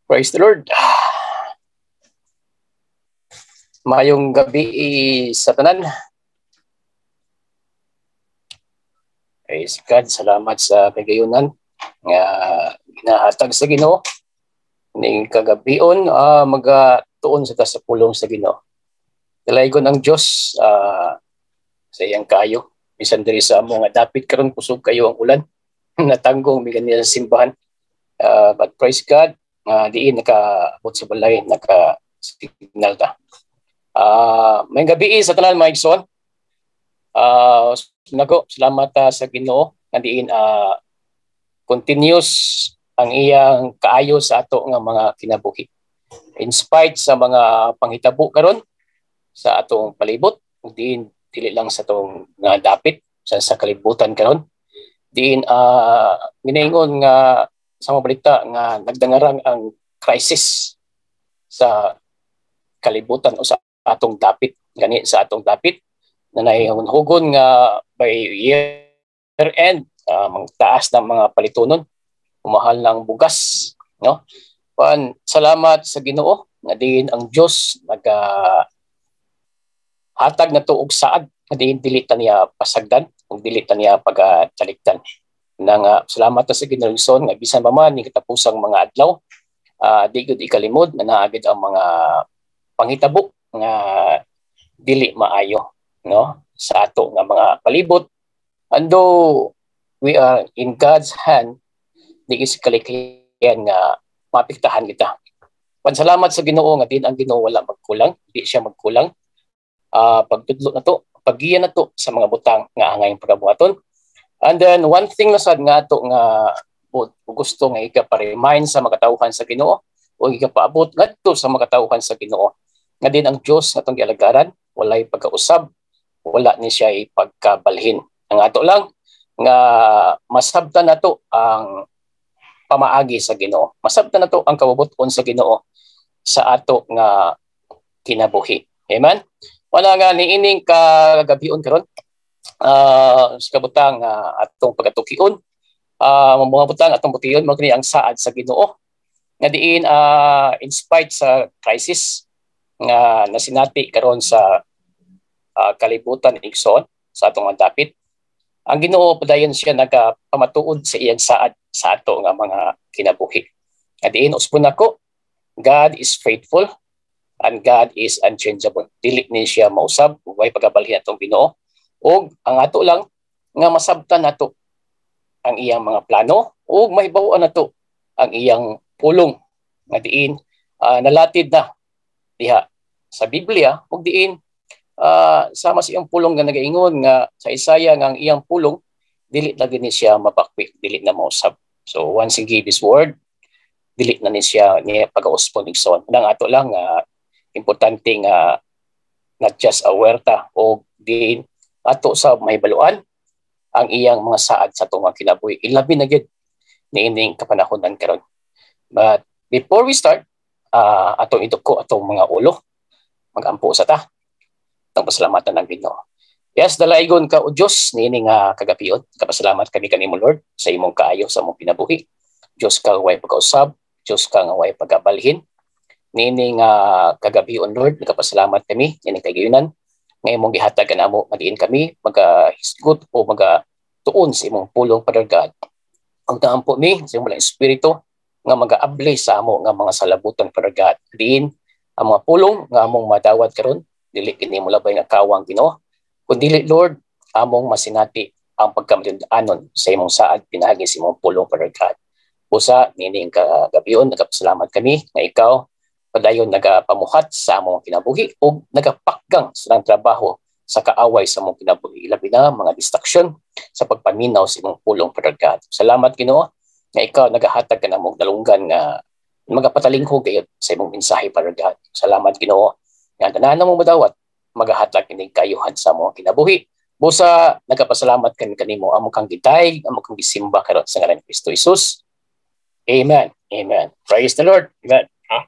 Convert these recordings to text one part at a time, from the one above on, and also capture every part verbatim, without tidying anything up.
Praise the Lord. Mayong gabi sa tanan. Praise God. Salamat sa kagayunan nga ginahatag sa Ginoo. Ning kagabion uh, magatuon sa ta sa pulong sa Ginoo. Dalaygon ang Dios uh, sa iyang kayo. Bisan diri sa amo nga dapit karon kusog kayo ang ulan. Natanggong mi kanila sa simbahan. Uh, but praise God. Uh, diin nakaabot sa balay, naka-signal ta. Uh, may gabi sa tanan mga igsoon. Uh, nako, salamat uh, sa Ginoo nga diin uh, continuous ang iyang kaayo sa ato nga mga kinabuhi. In spite sa mga panghitabo karon sa atong palibot, diin dili lang sa atong nga dapit sa, sa kalibutan karon. Diin uh, ginaingon nga sa mga balita nga nagdangarang ang crisis sa kalibutan o sa atong dapit, gani sa atong dapit na nahihunhugon nga by year end uh, magtaas ng mga palitunon, umahal ng bugas, no? Pan salamat sa Ginoo nga diin ang Dios naga hatag na tuog saad nga diin dili ta niya pasagdan ug dili ta niya pagacalikdan. Nang uh, salamat ta sa Ginoo nga bisan pa man ni katapusang mga adlaw uh, di gud ikalimod na naagid ang mga panghitabo nga dili maayo, no, sa ato nga mga palibot. Ando we are in God's hand, di is kalikhiyan nga mapiktahan kita. Pansalamat sa Ginoo nga din ang Ginoo wala magkulang, di siya magkulang. Uh, pagtudlo na to, paggiya na to sa mga butang nga angay pagabuhaton. And then one thing na sad nga ato nga gusto nga ika-remind sa makatawhan sa Ginoo o ika-paabot ngadto sa makatawhan sa Ginoo nga din ang Dios atong gialagaran, walay pagkausab, wala ni siya ipagkabalhin. Ang ato lang nga masabtan nato ang pamaagi sa Ginoo. Masabtan nato ang kabubuton sa Ginoo sa ato nga kinabuhi. Amen. Wala nga niining kagabion karon. Uh, sa kabutang uh, atong pagatukion, uh, mga butang atong butiyon mo kini ang saad sa Ginoo nga diin uh, in spite sa crisis nga nasinati karon sa uh, kalibutan igsoon sa atong mga dapit, ang Ginoo padayon siya nagapamatuod sa iyang saad sa ato nga mga kinabuhi. Nga diin usbon nako, God is faithful and God is unchangeable. Dili ni siya mausab ug way pagabalhin atong Ginoo. O ang ato lang nga masabtan nato ang iyang mga plano o mahibaw-an nato ang iyang pulong nga diin uh, nalatid na diha sa Biblia ug diin uh, sama sa iyang pulong nga nagaingon nga sa Isaiah nga ang iyang pulong dili lagi ni siya mapakwi, dili na mausab. So once he gave his word, dili na ni siya niya pag-auspon igsoon. Nang ato lang nga uh, importante nga not just aware ta o diin ato sa mahibaluan ang iyang mga saad sa itong mga kinabuhi. Ilabi na yun niining kapanahonan karon. But before we start, uh, atong iduko atong mga ulo, magampo sa ta. Itong pasalamatan ng Ginoo. Yes, dalaygon ka o Diyos niining uh, kagapion. Kapasalamat kami kanimo Lord sa imong kaayo sa imong kinabuhi. Diyos ka way pagkausab, Diyos ka nga way pagabalhin. Niining uh, kagabion Lord, kapasalamat kami niining kagayunan. Ngayon mong gihatag na mo, madiin kami, mag-hisgot o mag-tuon sa imong pulong padargad. Ang taampo mi, sa imong espiritu, nga mag-aablay sa amo nga mga salabutan padargad. Diin, ang mga pulong nga among madawat karon, dili kini mo labay nga kawang Ginoo. Kung dili Lord, among masinati ang pagkamatidanon sa imong saad, pinahagi sa imong pulong padargad. Usa, nining kagabion, nagapasalamat kami nga ikaw, padayon nagapamuhat sa among kinabuhi o nagapakgang sa trabaho sa kaaway sa among kinabuhi. Labi na mga distraksyon sa pagpaminaw sa imong pulong padargad. Salamat Ginoo nga ikaw nagahatag ka na mong dalunggan nga magapatalingkog gayud sa imong mensahe padargad. Salamat Ginoo nga tanan mo madawat magahatag kini kayuhan sa among kinabuhi. Busa nagapasalamat kami kanimo among kang gitay, among kang gisimba karon sa ngalan ni Kristo Jesus. Amen. Amen. Praise the Lord. Amen.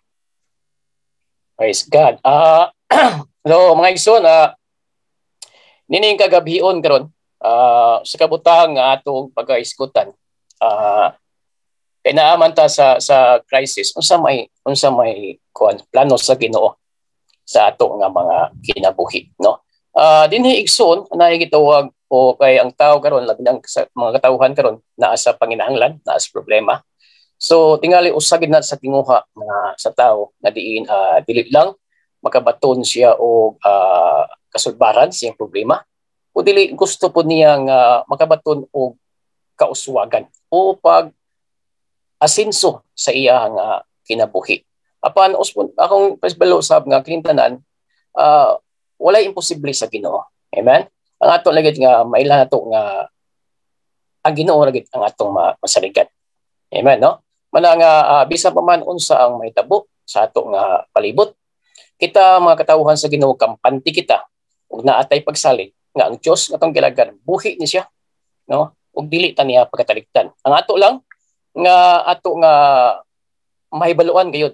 Praise God. Ah, uh, hello mga igsoon, uh, nining kagabion karon uh, sa kabutang nga atong pag-iskutan. Uh, Kay naaman ta sa sa crisis unsa may unsa may kuan plano sa Ginoo sa ato nga mga kinabuhi, no? Uh, dinhi igsoon na gitawag o kay ang tao karon labi ang sa mga katawhan karon naa sa panginahanglan, naa sa problema. So tingali usagid na sa tinguha nga sa tao na diin uh, dili lang makabaton siya og uh, kasulbaran siyang problema o dili gusto po niya nga makabaton og kauswagan o pag asinso sa iyang uh, kinabuhi. Apan uspon akong presbalo sab nga klintanan, uh, walay imposible sa Ginoo. Amen. Ang ato lagit nga mailan nato nga ang Ginoo lagit ang atong masaligan. Amen, no? Mana nga uh, bisan pa man unsa ang mahitabo sa ato nga palibot, kita mga katawhan sa Ginoo kampante kita ug naatay pagsalig nga ang Dios nga tong gilagan buhi ni siya, no? Ug dili ta niya pagkatalikdan. Ang ato lang nga ato nga mahibaluan gayud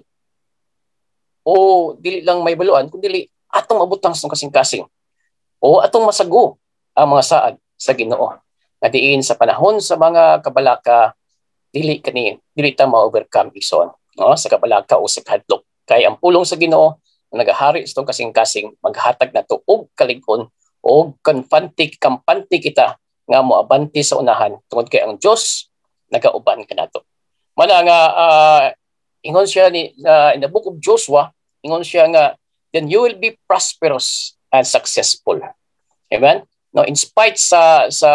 o dili lang mahibaluan kun dili atong abutang sa kasing-kasing o atong masago ang mga saad sa Ginoo nga diin sa panahon sa mga kabalaka dili kani dili ta ma-overcome ison, no, sa kabalaka o sa kadlok kay ang pulong sa Ginoo nga nagahari sa tong kasing-kasing maghatag nato og kalig-on o kampante kampante kita nga moabante sa unahan tungod kay ang Dios nagauban kanato. Mana nga uh, ingon siya ni uh, in the book of Joshua, ingon siya nga then you will be prosperous and successful. Amen. No, in spite sa sa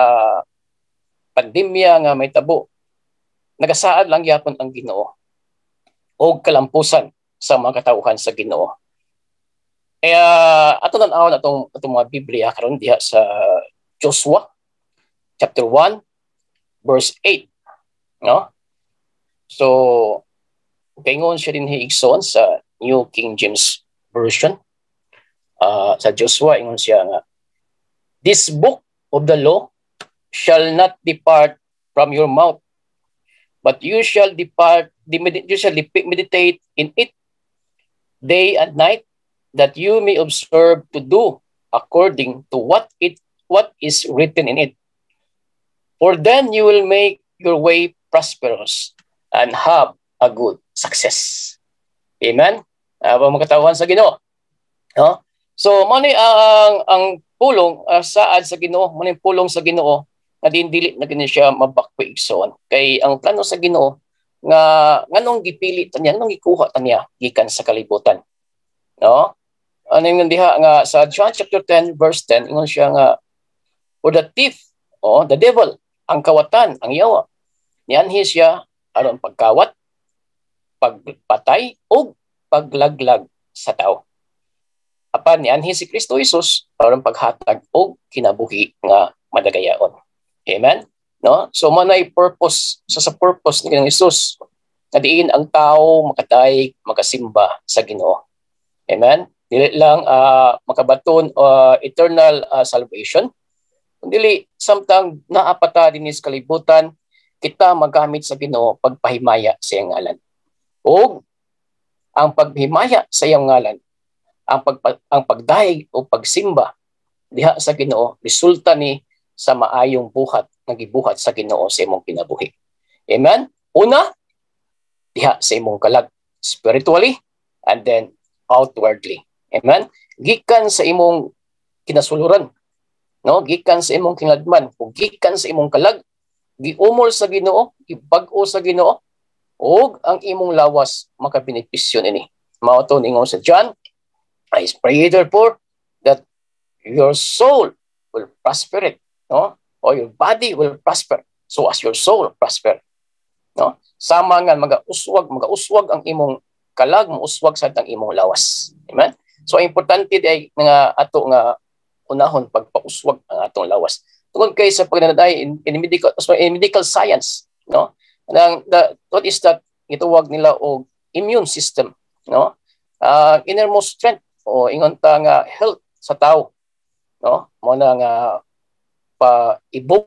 pandemya nga may tabo, nagasaad lang yapon ang Ginoo og kalampusan sa mga katawhan sa Ginoo. Kaya ato nan-awon atong atong mga Biblia karon diha sa Joshua chapter one verse eight, no? So kaingon siya din hiigsoon sa New King James Version. Uh, sa Joshua ingon siya nga, this book of the law shall not depart from your mouth, but you shall depart you shall meditate in it day and night, that you may observe to do according to what it what is written in it. For then you will make your way prosperous and have a good success. Amen. Uh, mga katawhan sa Ginoo. No? So mani ang ang pulong uh, saad sa Ginoo, mani pulong sa Ginoo nga dili na kini siya mabakwi igsoon. Kay ang plano sa Ginoo nga nganong gipili ta niya, nganong gikuha ta niya gikan sa kalibutan. No? Ano yung diha nga sa John chapter ten verse ten, ingon siya nga, for the thief, oh, the devil, ang kawatan, ang yawa, niyanhi siya aron pagkawat, pagpatay, o paglaglag sa tao. Apan niyanhi si Kristo Jesus aron paghatag og kinabuhi nga madagayaon. Amen? No? So manay purpose, sa sa purpose ni Jesus, na diin ang tao makatay, makasimba sa Ginoo. Amen? Dili lang uh, makabaton uh, eternal uh, salvation, kundi samtang naapata din sa kalibutan, kita magamit sa Ginoo pagpahimaya sa iyang ngalan. O ang paghimaya sa iyang ngalan, ang pag ang pagdaig o pagsimba diha sa Ginoo resulta ni sa maayong buhat nga gibuhat sa Ginoo sa imong kinabuhi. Amen? Una, diha sa imong kalag spiritually and then outwardly. Amen? Gikan sa imong kinasuluran, no, gikan sa imong kinladman, ug gikan sa imong kalag, giumol sa Ginoo, gibag-o sa Ginoo, ug ang imong lawas makabenepisyo nini. Mao to ningon sa John, I pray therefore that your soul will prosper it, no? Or your body will prosper, so as your soul prosper, no? Sama nga magauswag, magauswag ang imong kalag, mauswag sa ang imong lawas. Amen? So importante day nga ato nga unahon pagpauswag ang atong lawas. Tungod kay sa pagnanaday in, in medical in medical science, no? Nang the what is that gituwag nila og immune system, no? Uh, innermost strength o ingon ta nga health sa tao, no? Mo na nga pa ibo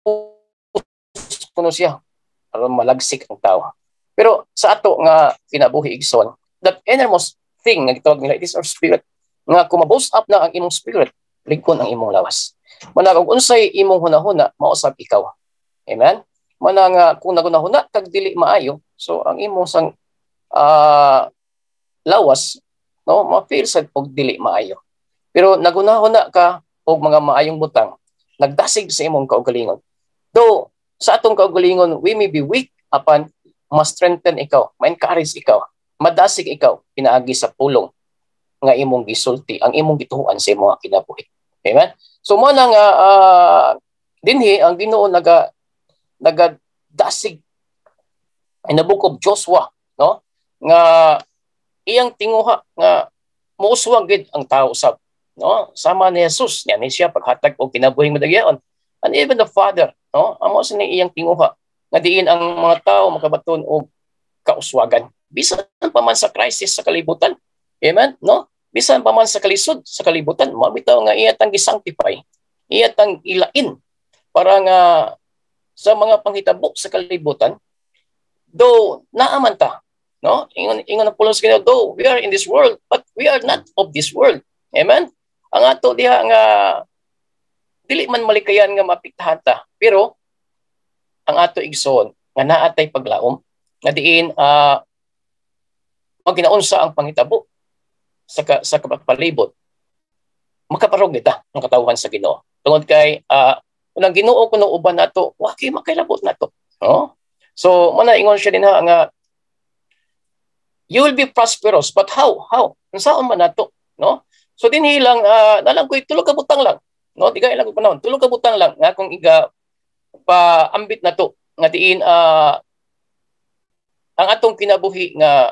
kuno siya aron malagsik ang tao. Pero sa ato nga kinabuhi igsoon, that innermost thing nga gitawag nila, it is our spirit. Nga kung ma-boost up na ang imong spirit, ligkon ang imong lawas. Manag og unsay imong hunahuna, mausab ikaw. Amen? mana nga kung nagunahuna kag dili maayo, so ang imong sang uh, lawas, no, ma-feel sad og dili maayo. Pero nagunahuna ka og mga maayong butang, nagdasig sa imong kaugalingon. Though sa atong kaugalingon we may be weak, apan ma-strengthen ikaw, ma-encourage ikaw, madasig ikaw pinaagi sa pulong nga imong gisulti, ang imong gituhuan sa imong kinabuhi. Amen? So mo na nga uh, dinhi ang Ginoo naga nagadasig in the book of Joshua, no? Nga iyang tinguha nga muuswag gid ang tao usab, no? Sama ni Jesus nya ni siya paghatag og kinabuhing madagyaon. And even the Father, no? Amo sa ni iyang tinguha nga diin ang mga tao makabaton og kauswagan. Bisan pa man sa crisis sa kalibutan. Amen? No? Bisan pa man sa kalisod sa kalibutan, mabitaw nga iya tang gisanctify, iya tang ilain para nga sa mga panghitabo sa kalibutan, though naaman ta, no? Ingon ingon ang pulos kinayo, though we are in this world, but we are not of this world. Amen? Ang ato diha nga dili man malikayan nga mapiktahan ta, pero ang ato igsoon nga naatay paglaom nga diin uh, maginaunsa ang panghitabo sa ka, sa kapalibot, makaparog nita ang katawhan sa Ginoo. Tungod kay uh, unang Ginoo kuno uban nato, wa kay makailabot nato. No? So mana ingon siya din ha nga you will be prosperous, but how? How? Unsaon man nato, no? So dinhi lang uh, nalang koy tulo ka butang lang, no? Di kay lang panahon, tulo ka butang lang nga kung iga paambit nato nga diin uh, ang atong kinabuhi nga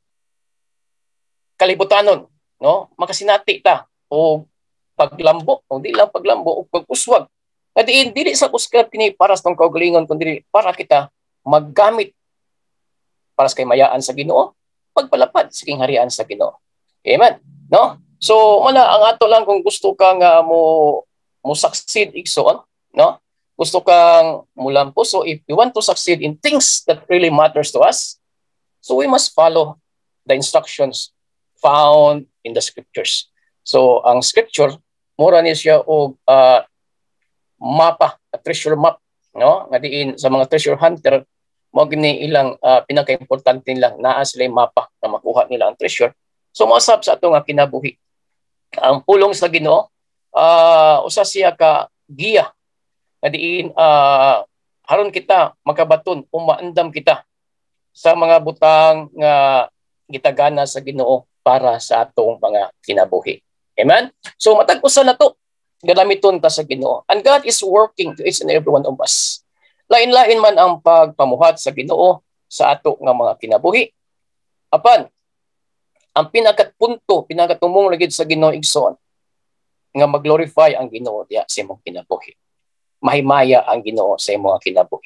kalibutanon, no? Makasinati ta o paglambo, o di lang paglambo o pag-uswag. Nga diin dili sa kuskat kini para sa tong kaugalingon kundi para kita maggamit para sa kamayaan sa Ginoo, pagpalapad sa kingharian sa Ginoo. Amen. No? So mana ang ato lang kung gusto ka nga mo mo succeed igsoon, no? Gusto kang mulampo, so if you want to succeed in things that really matters to us, so we must follow the instructions found in the scriptures. So ang scripture mura ni siya og uh, mapa, a treasure map, no? Nga diin sa mga treasure hunter mo gini ilang uh, pinaka-importante nilang naa sila mapa na makuha nila ang treasure. So masab sa ato nga kinabuhi. Ang pulong sa Ginoo uh, usa siya ka giya nga diin uh, haron kita makabaton o maandam kita sa mga butang nga gitagana sa Ginoo para sa atong mga kinabuhi. Amen? So matag-usa na to, galamiton ta sa Ginoo. And God is working to each and every one of us. Lain-lain man ang pagpamuhat sa Ginoo sa ato nga mga kinabuhi. Apan, ang pinakapunto, pinakatumong lagid sa Ginoo igsoon, nga mag-glorify ang Ginoo diya sa imong kinabuhi. Mahimaya ang Ginoo sa imong kinabuhi.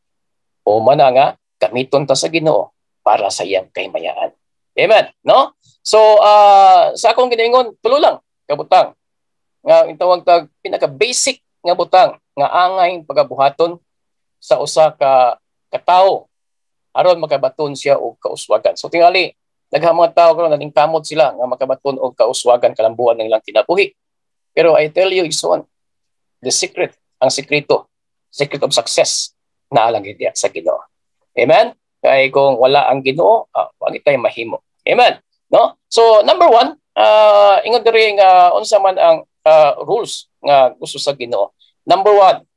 O mana nga, gamiton ta sa Ginoo para sa iyang kahimayaan. Amen, no? So uh, sa akong giningon, tulo lang kabutang nga itawag tag pinaka-basic nga butang nga angay pagabuhaton sa usa ka katawo aron makabaton siya og kauswagan. So tingali daghang mga tawo karon naning kamot sila nga makabaton og kauswagan kalambuan ng ilang kinabuhi. Pero I tell you is one, the secret, ang sekreto, secret of success naa lang gid sa Ginoo. Amen? Kay kung wala ang Ginoo, ah, wag tay mahimo. Amen. No? So number one, uh, ingon diri nga unsa man ang uh, rules nga gusto sa Ginoo. Number one,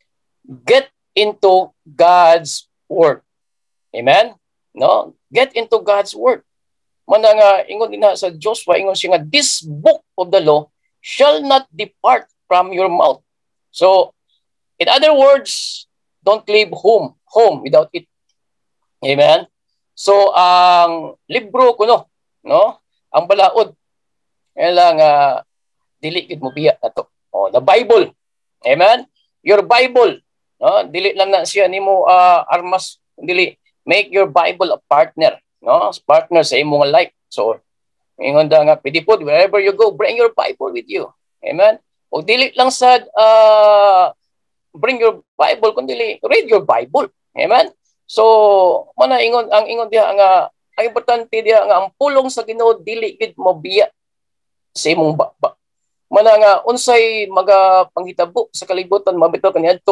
get into God's word. Amen. No? Get into God's word. Mana nga ingon din sa Joshua, ingon siya nga this book of the law shall not depart from your mouth. So in other words, don't leave home home without it. Amen. So ang libro kuno, no? Ang balaod lang uh, dili gid mo biya nato. Oh, the Bible. Amen. Your Bible, no? Dili lang na siya nimo uh, armas, dili make your Bible a partner, no? Partner sa imong life. So ingon da nga pwede pod wherever you go, bring your Bible with you. Amen. O dili lang sad uh, bring your Bible kundi read your Bible. Amen. So, mana ingon ang ingon diha nga ang importante diha nga ang pulong sa Ginoo dili gid mo biya sa imong baba. Mana nga unsay maga panghitabo sa kalibutan mabitaw kaniadto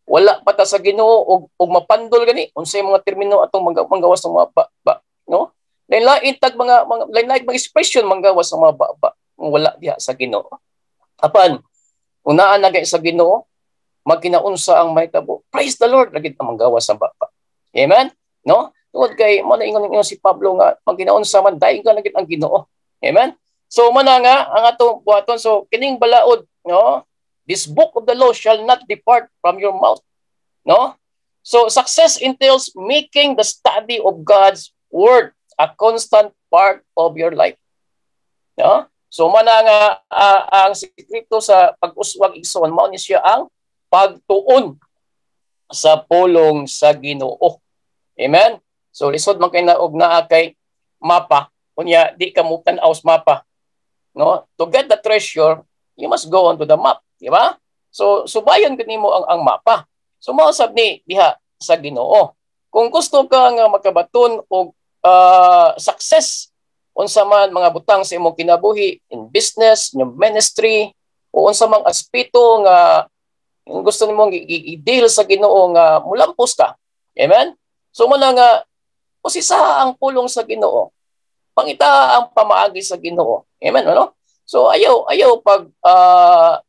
wala pa ta sa Ginoo og og mapandol gani unsay mga termino atong manggawas ng mga ba, no? Lain-lain tag mga mga lain-lain mga expression manggawas ng mga ba, wala diha sa Ginoo. Apan unaan na sa Ginoo magkinaunsa ang mahitabo. Praise the Lord lagi ang manggawas sa ba. Amen? No? Tungod kay mo na ingon ingon si Pablo nga magkinaunsa man dayon ka lagi ang Ginoo. Amen? So mana nga ang atong buhaton so kining balaod, no? This book of the law shall not depart from your mouth. No? So success entails making the study of God's word a constant part of your life. No? So mana nga uh, ang sekreto sa pag-uswag igsoon mao ni siya ang pagtuon sa pulong sa Ginoo. Amen. So lisod man kay naog naa kay mapa unya di ka mo tan-aw sa mapa. No? To get the treasure, you must go on to the map, di ba? So subayon gid nimo ang ang mapa. So mao sab ni diha sa Ginoo. Kung gusto ka nga makabaton og Uh, success unsa man mga butang sa imong kinabuhi in business, in ministry o unsa mang aspeto nga gusto nimo i-deal sa Ginoo nga mulampos ka. Amen? So man nga usisa ang pulong sa Ginoo. Pangita ang pamaagi sa Ginoo. Amen, ano? So ayaw ayaw pag uh,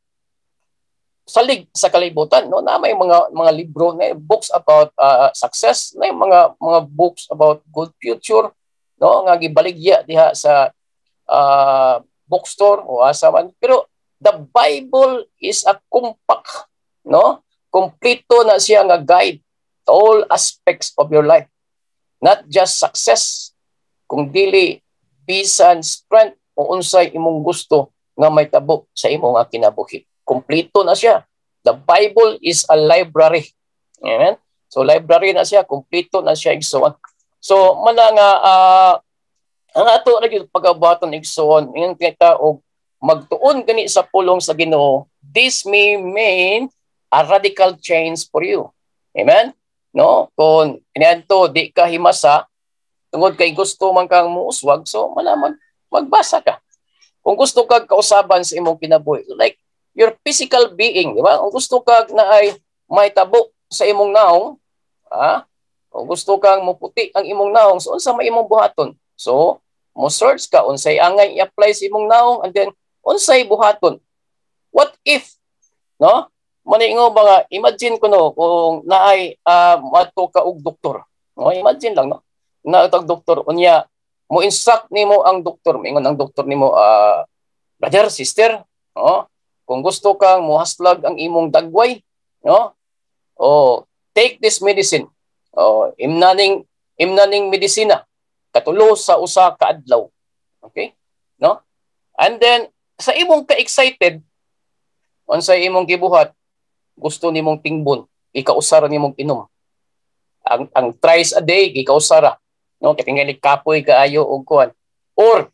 salig sa kalibutan, no, na may mga mga libro na books about uh, success, na mga mga books about good future, no, nga gibaligya diha sa uh, bookstore o asa man. Pero the Bible is a compact, no, kompleto na siya nga guide to all aspects of your life, not just success, kung dili bisan strength o unsay imong gusto nga may tabo sa imong kinabuhi. Kompleto na siya. The Bible is a library. Amen? So library na siya, kompleto na siya igsoon. So mana nga uh, ang ato lagi pagabuhaton igsoon, ingon kita og magtuon gani sa pulong sa Ginoo. This may mean a radical change for you. Amen? No? Kung kaniadto di ka himasa tungod kay gusto man kang muuswag, so malaman magbasa ka. Kung gusto kag kausaban sa imong kinabuhi, like your physical being, di ba? Kung gusto kag na ay may tabo sa imong naong, ah, kung gusto kang muputi ang imong naong, so unsa may imong buhaton? So, mo search ka unsay angay i-apply sa imong naong and then unsay buhaton? What if, no? Maningo ba nga, imagine ko no kung naay uh, mato ka og doktor. No, imagine lang no. Na tag doktor unya mo instruct nimo ang doktor, mingon ang doktor nimo uh, brother, sister, no? Kung gusto kang muhaslag ang imong dagway, no? O take this medicine. O imnaning imnaning medisina katulo sa usa ka adlaw. Okay? No? And then sa imong ka-excited unsa imong gibuhat, gusto nimong tingbon, ikausara nimong inom. Ang ang thrice a day ikausara, no? Kay tingali kapoy kaayo og kuan. Or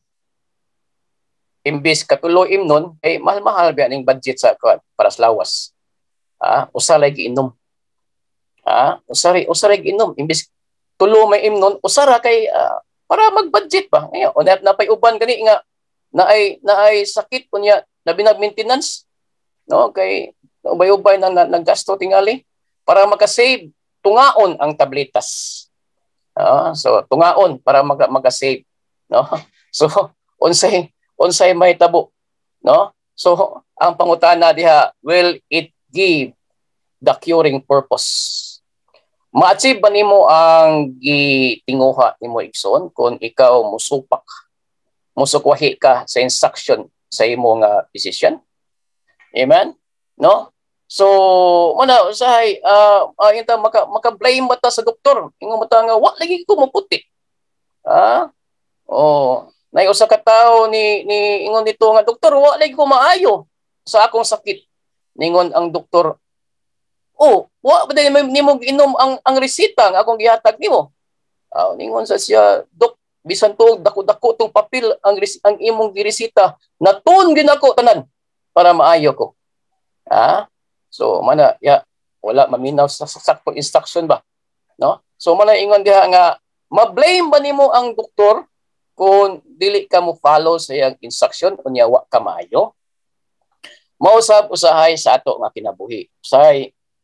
imbis katulo imnon kay mahal-mahal ba ning budget sa kuan para sa lawas. Ah, usa lagi inom. Ah, usari usari inom imbis tulo may imnon, usara kay uh, para mag-budget ba. Ngayon, unat na pay uban gani nga naay naay sakit kunya labi na maintenance, no, kay ubay-ubay nang naggasto tingali para maka-save tungaon ang tabletas. Ah, so tungaon para maka maka-save, no. So unsay unsay may tabo, no? So ang pangutana diha, will it give the curing purpose? Ma-achieve ba nimo ang gitinguha nimo igsoon kung ikaw musupak, musukwahi ka sa instruction sa imong uh, decision? Amen? No? So mana usahay uh, uh, inta maka maka-blame mata sa doktor, ingon mata nga wa lagi ko maputi. Ah? Oh, nay usa ka tawo ni ni ingon dito nga doktor wa lagi ko maayo sa akong sakit. Ningon ang doktor, oh, wa ba day nimo giinom ang ang resita nga akong gihatag nimo? Ah, ningon sa siya, dok, bisan to dako-dako tong papel ang ang imong giresita, natun gyud ako tanan para maayo ko. Ah? So mana ya wala maminaw sa sakto instruction ba, no? So mana ingon diha nga ma-blame ba nimo ang doktor kung dili ka mo follow sa iyang instruction unya wa ka maayo? Mausab usahay sa ato nga kinabuhi. Usahay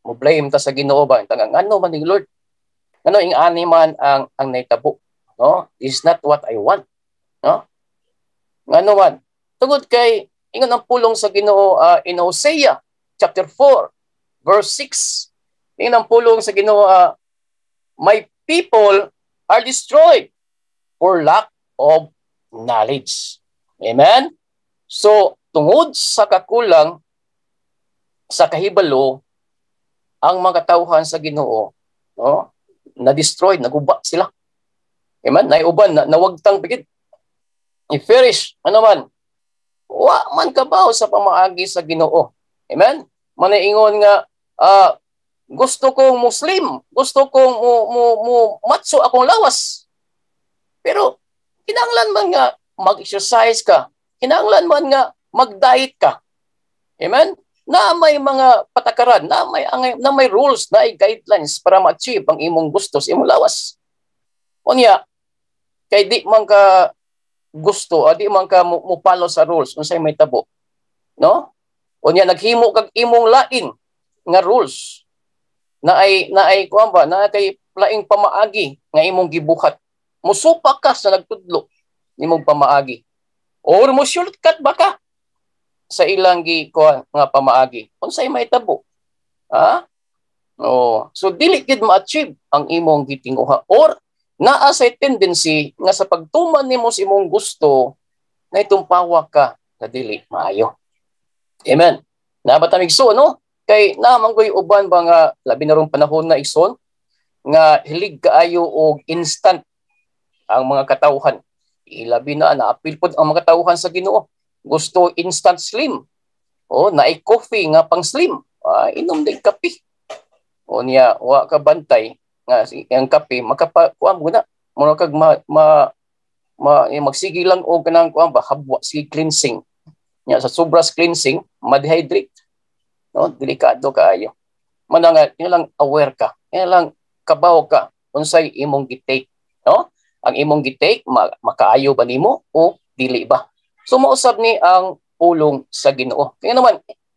mo blame ta sa Ginoo ba tangang ano man ni Lord, ano ing ani man ang ang naitabo, no? Is not what I want, no? Ngano man tungod kay ingon ang pulong sa Ginoo uh, in Hosea chapter four verse six, ingon ang pulong sa Ginoo, uh, my people are destroyed for lack of knowledge. Amen? So, tungod sa kakulang sa kahibalo, ang mga tauhan sa Ginoo, no, na-destroy, naguba sila. Amen? Naiuban, na, nawagtang bigid. I-perish, ano man, wa man kabaw sa pamaagi sa Ginoo. Amen? Manaingon nga, uh, gusto kong Muslim, gusto kong mo, mo, mo matso akong lawas. Pero, kinahanglan man nga mag-exercise ka, kinahanglan man nga mag-diet ka. Amen? Na may mga patakaran, na may na may rules, na may guidelines para ma-achieve ang imong gusto sa imong lawas. Unya, kay di man ka gusto, o di man ka mupalo sa rules unsay may tabo. No? Unya naghimo kag imong lain nga rules na ay na ay kuan ba, na kay laing pamaagi nga imong gibuhat. Musupa ka sa nagtudlo nimong pamaagi. Or mo shortcut ba ka sa ilang gi ko nga pamaagi? Unsay may tabo? Ha? Oh, so dili gid ma-achieve ang imong gitinguha, or naa sa tendency nga sa pagtuman nimo sa imong gusto na itumpawa ka na dili maayo. Amen. Nabatamig so no? Kay naman ko'y uban ba nga labi na rong panahon na ison nga hilig kaayo og instant ang mga katawhan. Ilabi na naapil pod ang mga katawhan sa Ginoo. Gusto instant slim. O naay coffee nga pang slim. Ah, inom din kape. O niya wa ka bantay nga ang kape makapa kuan mo na. Mo kag ma, ma, ma magsige lang og kanang kuan ba habwa si cleansing. Nya sa sobras cleansing, ma-dehydrate. No, delikado kaayo. Man nga lang aware ka. Kaya lang kabaw ka unsay imong gitake, no? Ang imong gitake makaayo ba nimo o dili ba? So mausab ni ang pulong sa Ginoo. Kaya naman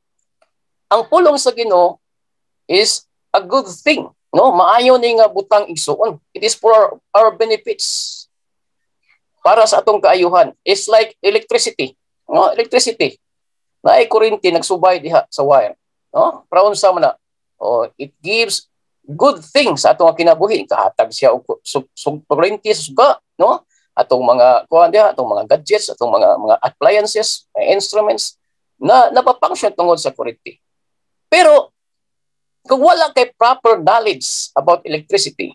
ang pulong sa Ginoo is a good thing, no? Maayo ni nga butang igsuon. It is for our, our benefits. Para sa atong kaayuhan. It's like electricity, no? Electricity. Naay kuryente nagsubay diha sa wire, no? Para unsa man na? Oh, it gives good things sa atong kinabuhi, kahatag siya og kuryente sa suga, no? Atong mga kuan diha, atong mga gadgets, atong mga mga appliances, mga instruments na napapunction tungod sa kuryente. Pero kung wala kay proper knowledge about electricity,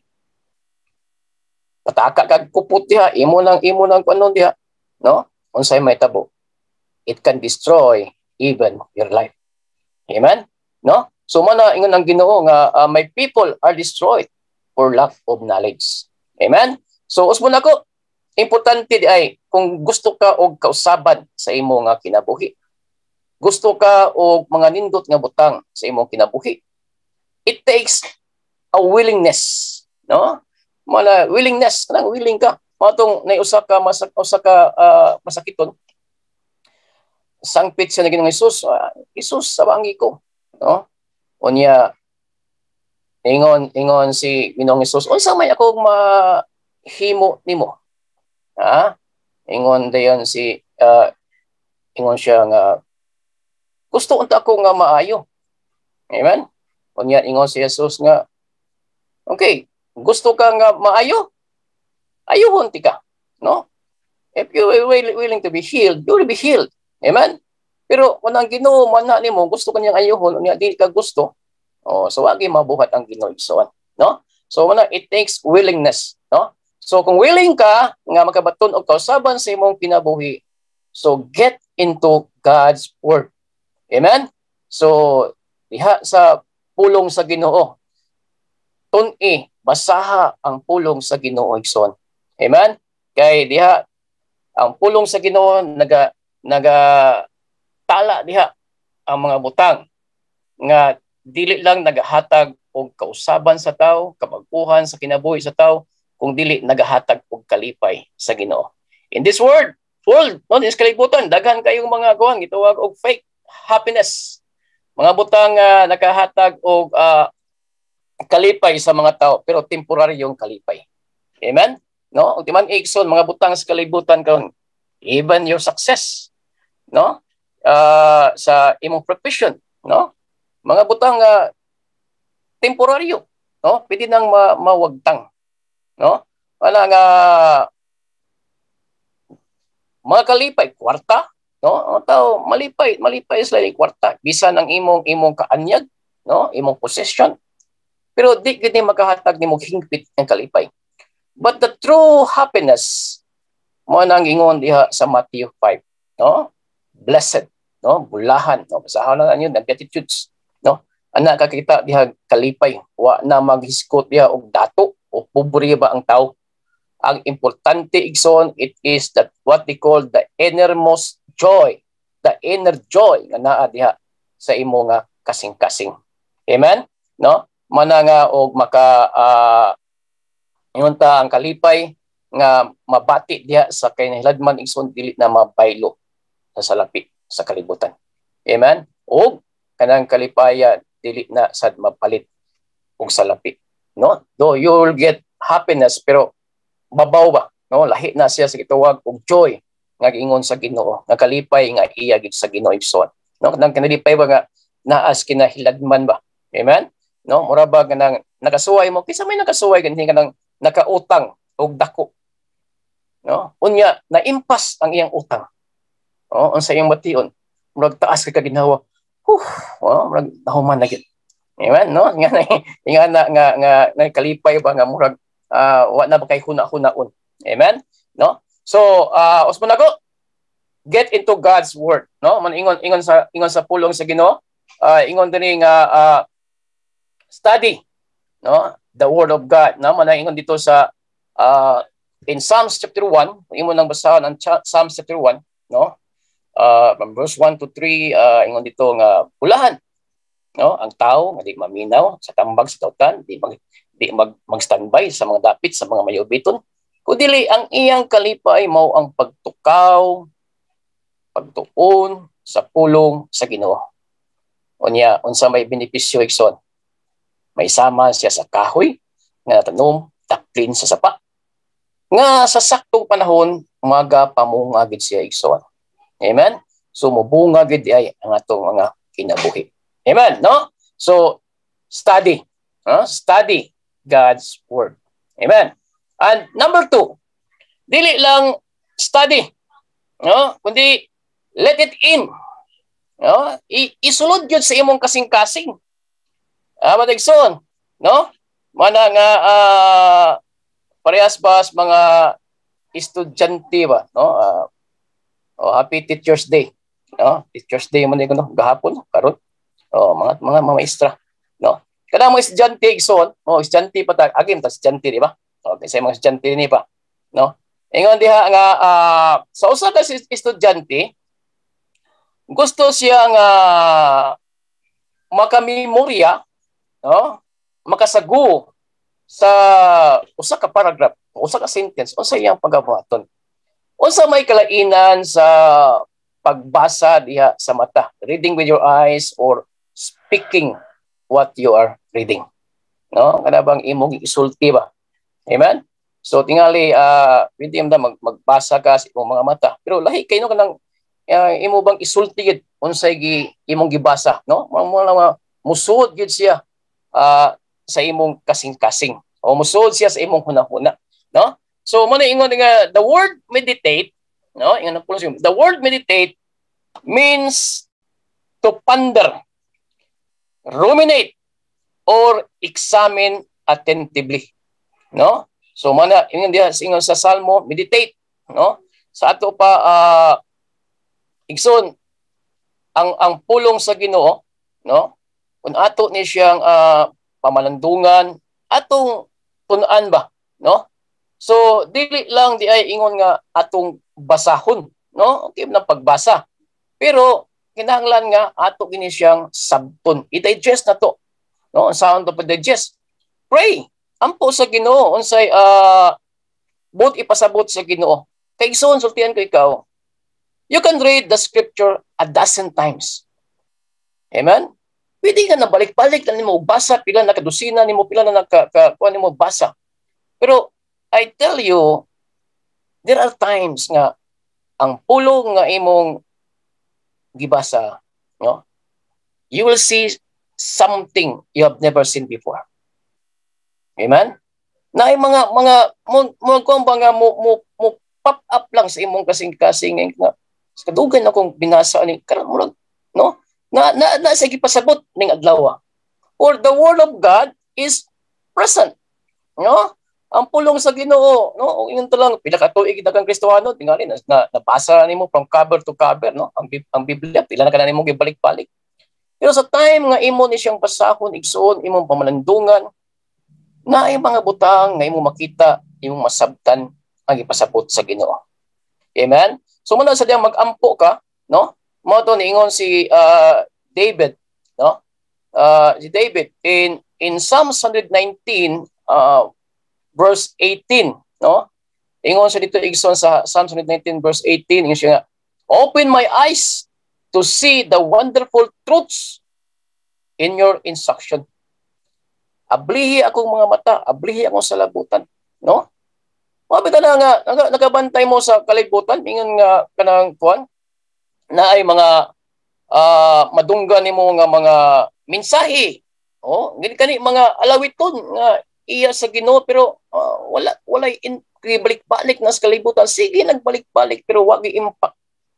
pataka kag kupot diha, imo nang imo nang kuanon diha, no? Unsay may tabo, it can destroy even your life. Amen? No? So mana ingon ang Ginoo nga uh, my people are destroyed for lack of knowledge. Amen? So usbon ako, importante di ay kung gusto ka og kausaban sa imo nga kinabuhi. Gusto ka og mga nindot nga butang sa imong kinabuhi. It takes a willingness, no? Mala willingness, kanang willing ka. Matong nay usa ka masak usa ka uh, masakiton. Sangpit siya na Ginoong Hesus, uh, Hesus sabangi ko, no? Unya ingon ingon si Ginoong Hesus, unsa may ako mahimo nimo? Ha? Ingon dayon si uh, ingon siya nga gusto unta ako nga maayo. Amen? Unya ingon si Jesus nga, okay, gusto ka nga maayo? Ayuhon ti ka, no? If you are willing to be healed, you will be healed. Amen? Pero kung ang Ginoo man na nimo gusto kanyang ayuhon, unya di ka gusto, oh, so wagi mabuhat ang Ginoo igsoon, no? So wala, it takes willingness, no? So kung willing ka nga makabaton og kausaban sa imong kinabuhi, so get into God's word. Amen? So diha sa pulong sa Ginoo, tun-i basaha ang pulong sa Ginoo igsoon. Amen? Kay diha ang pulong sa Ginoo naga naga tala diha ang mga butang nga dili lang nagahatag og kausaban sa tao, kabag-uhan sa kinabuhi sa tao, kung dili nagahatag og kalipay sa Ginoo. In this world, world, no, this kalibutan, daghan kayong mga kuan gitawag og fake happiness. Mga butang uh, nakahatag og uh, kalipay sa mga tao pero temporaryong kalipay. Amen? No? Ug timan igsoon mga butang sa kalibutan karon, even your success, no? Uh, sa imong profession, no? Mga butang uh, temporaryo, no? Pwede nang ma mawagtang, no? Wala nga mga kalipay kwarta, no? Ang tao malipay, malipay sila ni kwarta bisan ang imong imong kaanyag, no? Imong possession. Pero di gid ni makahatag nimo hingpit ng kalipay. But the true happiness mo nang ingon diha sa Matthew five, no? Blessed, no? Bulahan, no? Basahon na yun, ang beatitudes, no? Ana kakita diha kalipay, wa na maghiskot diha og dato o pobre ba ang tao. Ang importante igsoon, it is that what they call the innermost joy, the inner joy nga naa diha sa imo nga kasing-kasing. Amen? No? Mana nga og maka uh, ingon ta ang kalipay nga mabati diha sa kinahiladman igsoon dili na mabaylo sa salapi sa kalibutan. Amen? Og kanang kalipayan dili na sad mapalit og salapi, no? Though you will get happiness pero babaw ba, no? Lahi na siya sa gitawag og joy nga giingon sa Ginoo, nga kalipay nga iya gid sa Ginoo igsoon. No? Kanang kinalipay ba nga naas kinahiladman ba? Amen? No, mura ba ganang nakasuway mo kisa may nakasuway ganhi kanang nakautang og dako, no, unya naimpas ang iyang utang, oh unsa iyang bation murag taas ka kaginawa, huh, oh murag nahuman na gid. Amen, no, nga nga na nga nga nakalipay ba nga murag uh, wa na ba kay huna-hunaon. Amen, no. So uh, usmo nako get into God's word, no, man ingon ingon sa ingon sa pulong sa Ginoo, uh, ingon diri nga uh, study, no, the word of God, no, man ingon dito sa uh, in Psalms chapter one, imo nang basahan ang Psalms chapter one, no, uh, from verse one to three, uh, ingon dito nga bulahan, no, ang tao nga di maminaw sa tambag sa tawtan, di mag di mag magstandby sa mga dapit sa mga mayubiton, kudili ang iyang kalipay mao ang pagtukaw, pagtuon sa pulong sa Ginoo. Unya unsa may benepisyo igsoon? May sama siya sa kahoy nga tanom taklin sa sapa nga sa saktong panahon umaga pamunga gid siya igsoon. Amen. So mubunga gid ay ang atong mga kinabuhi. Amen, no? So study, huh? Study God's word. Amen. And number two, dili lang study, no, kundi let it in, no, I isulod yun sa imong kasing-kasing. Ah, matigson, no? Mana nga uh, parehas ba mga estudyante ba, no? Uh, oh, happy Teachers Day, no? Teachers Day man no, gahapon karon. Oh, mga mga mga maestra, no? Kada mo estudyante igsoon, oh, estudyante pa ta, agim ta estudyante di ba? Okay, sa mga estudyante ni pa, no? Ingon diha nga uh, sa usa ka estudyante gusto siya nga makamemorya, no, makasagu sa usa ka paragraph, usa ka sentence, unsa iyang pagabuhaton. Unsa may kalainan sa pagbasa diha sa mata, reading with your eyes or speaking what you are reading, no, kana bang imong isulti ba? Amen. So tingali uh, pwede mo mag magbasa ka sa imong mga mata, pero lahi kay no kanang uh, imo bang isulti gid unsay gi imong gibasa, no, mo lang musuod gid siya uh, sa imong kasing-kasing o musuod siya sa imong hunahuna, no? So mo na ingon nga the word meditate, no, ingon po the word meditate means to ponder, ruminate or examine attentively, no? So mana ingon diha ingon sa Salmo meditate, no, sa ato pa uh, igsoon ang ang pulong sa Ginoo, no, kun ato ni siyang uh, pamalandungan atong tun-an ba, no? So dili lang di ay ingon nga atong basahon, no, okay na pagbasa, pero kinahanglan nga ato gini siyang sabton, i-digest na to, no, ang sound to digest. Pray ampo sa Ginoo unsay uh, but ipasabot sa Ginoo kay igsoon sultian ko ikaw, you can read the scripture a dozen times. Amen. Pwede nga na balik-balik na nimo basa, pila na kadusina nimo, pila na naka, ka, kuha nimo basa. Pero I tell you, there are times nga ang pulong nga imong gibasa, no? You will see something you have never seen before. Amen? Na mga mga mo mo kung ba nga mo, mo, mo pop up lang sa imong kasing-kasing nga kadugan akong binasa ni karon mo, no? Na na, na sa gipasabot ning adlaw. For the word of God is present, no? Ang pulong sa Ginoo, no, yun to lang pila ka tuig daghang Kristiyano tingali na, na nabasa nimo from cover to cover, no, ang ang Biblia pila na kana nimo gibalik-balik. Pero sa time nga imo ni siyang basahon, igsuon imong pamalandungan, na ay mga butang nga imong makita, imong masabtan ang ipasabot sa Ginoo. Amen. So muna sa diyang mag-ampo ka, no, mo to niingon si uh, David, no, uh, si David in in Psalms one nineteen, uh, verse eighteen, no? Ingon siya dito igsoon sa Psalms one nineteen verse eighteen, ingon siya nga, open my eyes to see the wonderful truths in your instruction. Ablihi akong mga mata, ablihi akong salabutan, no? Mabita na nga nagabantay mo sa kalibutan, ingon nga kanang kuan na ay mga uh, madunggan nimo nga mga mensahe, oh, gani kani mga alawiton nga iya sa Ginoo, pero uh, wala walay balik-balik na sa kalibutan. Sige nagbalik-balik pero wag i-impact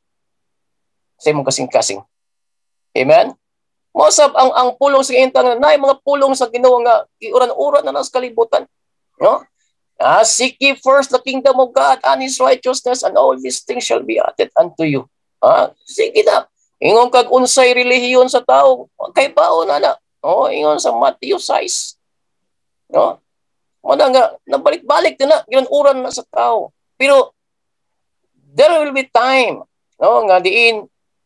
sa imong kasing-kasing. Amen. Mosab ang ang pulong sa intang na mga pulong sa Ginoo nga iuran-uran na sa kalibutan, no? Ah, seek ye first the kingdom of God and His righteousness, and all these things shall be added unto you. Ah, sige na. Ingon kag unsay relihiyon sa tao, kay baon na na. Oh, ingon sa Matthew six. No? Muna nga, nabalik-balik din na, yun uran na sa tao. Pero, there will be time, no, nga diin,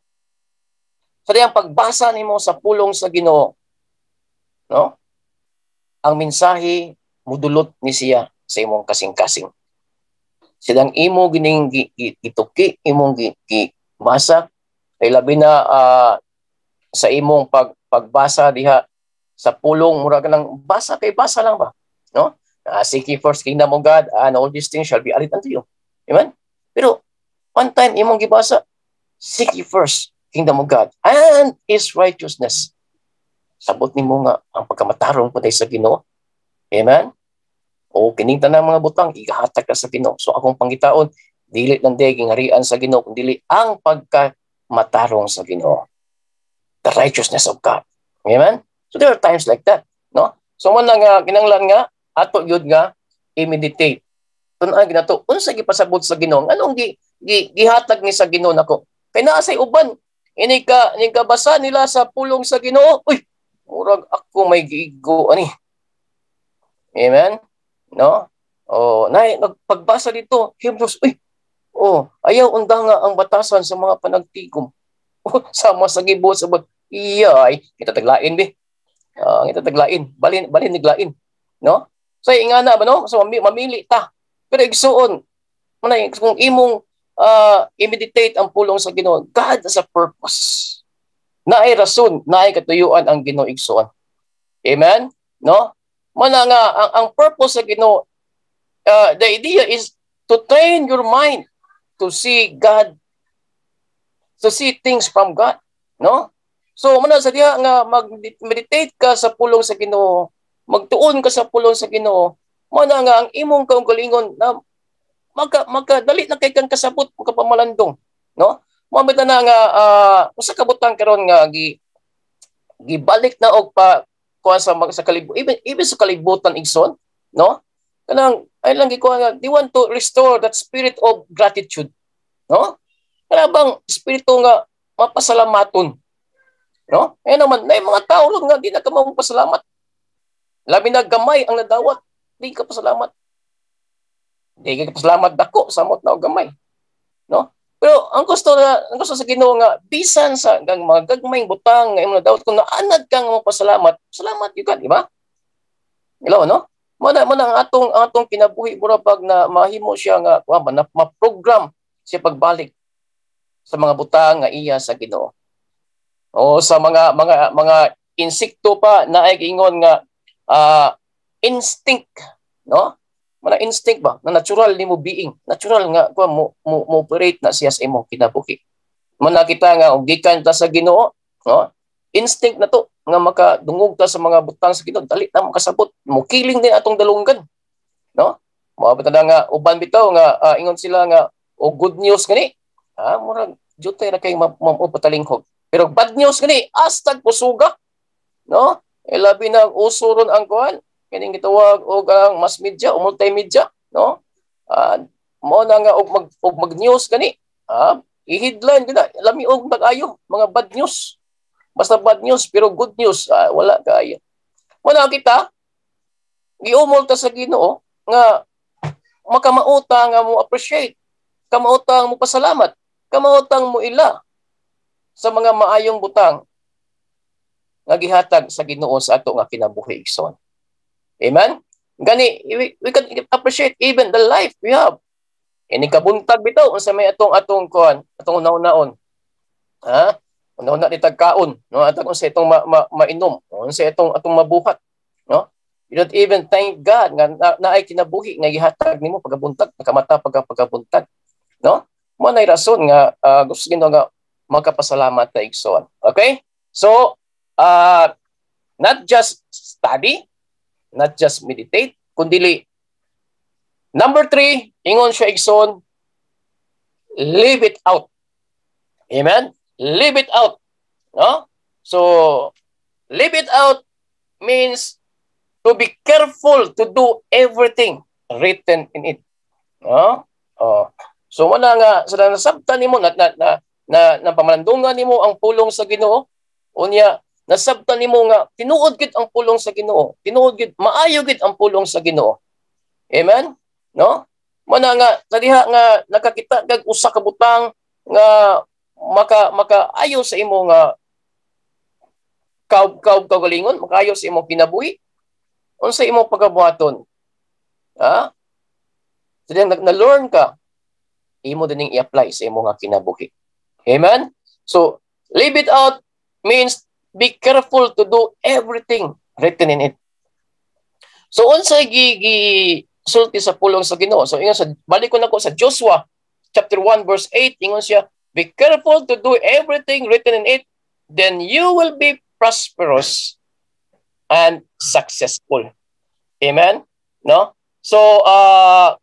sa diyang pagbasa nimo sa pulong sa Ginoo, no, ang mensahe, mudulot ni siya sa imong kasing-kasing. Sidang imo gining gituki, imong gibasa, ay labi na uh, sa imong pag, pagbasa diha, sa pulong, mura ka lang, basa kay basa lang ba? No? Uh, seek ye first kingdom of God, and all these things shall be added unto you. Amen? Pero, one time, imong gibasa, seek ye first kingdom of God, and His righteousness. Sabot ni mo nga, ang pagkamatarong po tayo sa Ginoo. Amen? O, kining tanang mga butang, igahatag ka sa Ginoo. So, akong pangitaon, dili lang day, gingarian sa Ginoo, kundi ang pagkamatarong sa Ginoo. The righteousness of God. Amen? So there are times like that, no? So man nga kinanglan nga ato gyud nga i-meditate. Tun-ay ginato, unsa gipasabot sa Ginoo? Anong gi, gi gihatag ni sa Ginoo nako? Kay naa say uban, ini ka ini ka basa nila sa pulong sa Ginoo. Uy, murag ako may giigo ani. Amen. No? Oh, nay nagpagbasa dito, Hebrews, uy. Oh, ayaw unda nga ang batasan sa mga panagtigom. Oh, sama sa gibot sa iyay, kita taglain bi. Uh, ito taglain, balin balin niglain, no? So ingana ba no? So mamili ta. Pero igsuon, manay kung imong uh, i-meditate ang pulong sa Ginoo, God has a purpose. Naay rason, naay katuyuan ang Ginoo igsuon. Amen? No? Mana nga ang, ang purpose sa Ginoo, uh, the idea is to train your mind to see God, to see things from God, no? So, muna sa diha nga mag-meditate ka sa pulong sa Ginoo, magtuon ka sa pulong sa Ginoo, muna nga ang imong kaugalingon na magka magkadali na kay kang kasabot magkapamalandong, no? Mamita na nga uh, usa ka butang karon nga gi gibalik na og pa kuha sa sa kalibutan, even, even sa kalibutan igsoon, no? Kanang ay lang gikuha nga they want to restore that spirit of gratitude, no? Kana bang espiritu nga mapasalamaton. No? Eh naman, na mga tao lang nga, di na ka magpasalamat. Labi na gamay ang nadawat, di ka pasalamat. Di ka pasalamat dako, samot na o gamay. No? Pero ang gusto na, ang gusto sa Ginoo nga, bisan sa gang mga gagmayng butang, nga imong nadawat, kung naanad kang magpasalamat, salamat yun ka, di ba? Hello, no? Mana man ang atong ang atong kinabuhi mura pag na mahimo siya nga, wa na ma-program siya pagbalik sa mga butang nga iya sa Ginoo. O sa mga mga mga insekto pa na ay ingon nga uh, instinct, no? Mana instinct ba na natural nimo being, natural nga kuan mo mo, mo operate na siya sa imong kinabuhi. Mana kita nga og gikan ta sa Ginoo, no? Instinct na to nga makadungog ta sa mga butang sa Ginoo, dali na makasabot, mo kiling din atong dalunggan, no? Moabot na nga uban bitaw nga uh, ingon sila nga o good news gani. Ah, murag jutay ra kay mapatalingkog. Pero bad news gani, astag pusuga, no? E labi na usuron ang kuan kining gitawag og ang mass media o multimedia, no? Ah, mo na nga og mag og mag-news gani. Ah, i-headline gina lami og mag-ayo mga bad news. Basta bad news pero good news ah, wala kaayo. Mo na kita giumol ta sa Ginoo nga makamautang nga mo appreciate, kamautang mo pasalamat, kamautang mo ila sa mga maayong butang nga gihatag sa Ginoo sa ato nga kinabuhi igsoon. Amen? Gani, we, we can appreciate even the life we have. Ini kabuntag bitaw unsa may atong atong kuan, atong naon-naon. Ha? Una-una ni tagkaon, no? Atong unsa itong ma, ma, mainom, unsa itong atong mabuhat, no? You don't even thank God nga na, na ay kinabuhi nga gihatag nimo pagabuntag, nakamata pagka pagabuntag, no? Mo nay rason nga uh, gusto Ginoo nga magkapasalamat ta igsoon. Okay? So, uh, not just study, not just meditate, kundi number three, ingon siya igsoon, live it out. Amen? Live it out. No? So, live it out means to be careful to do everything written in it. No? Oh. So, wala nga, sa nasabtan nimo, na, na, na, na, na pamalandungan nimo ang pulong sa Ginoo, unya, nasabtan nimo nga tinuod gid ang pulong sa Ginoo, tinuod gid maayo gid ang pulong sa Ginoo. Amen? No? Mana nga tadiha nga nakakita kag usa ka butang nga maka makaayo sa imo nga kaw kaw kagalingon, makaayo sa imo kinabuhi. Unsa imo pagabuhaton? Ha? Tadiha na, na learn ka, imo dining i-apply sa imo nga kinabuhi. Amen? So, live it out means be careful to do everything written in it. So, unsay gi, gi sulti sa pulong sa Ginoo. So, ingon sa, balik ko na ko sa Joshua chapter one verse eight, ingon siya, be careful to do everything written in it, then you will be prosperous and successful. Amen? No? So, uh,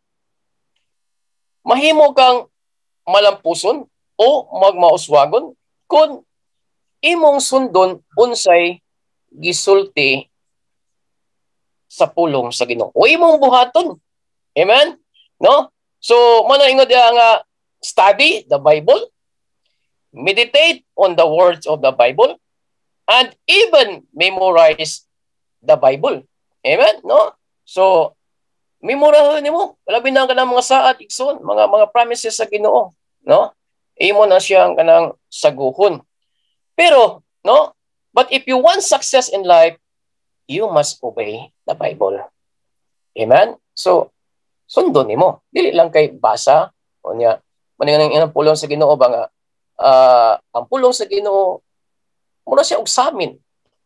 mahimo kang malampuson o magmauswagon kung imong sundon unsay gisulti sa pulong sa Ginoo. O imong buhaton. Amen? No? So, mana ingod dia nga study the Bible, meditate on the words of the Bible, and even memorize the Bible. Amen? No? So, memoryahan nimo, labi na kanang mga saad igsoon, mga mga promises sa Ginoo, no? Imo na siyang kanang saguhon. Pero, no? But if you want success in life, you must obey the Bible. Amen? So, sundon nimo. Dili lang kay basa o niya maningan ang pulong sa Ginoo ba nga uh, ang pulong sa Ginoo muna siya og samin.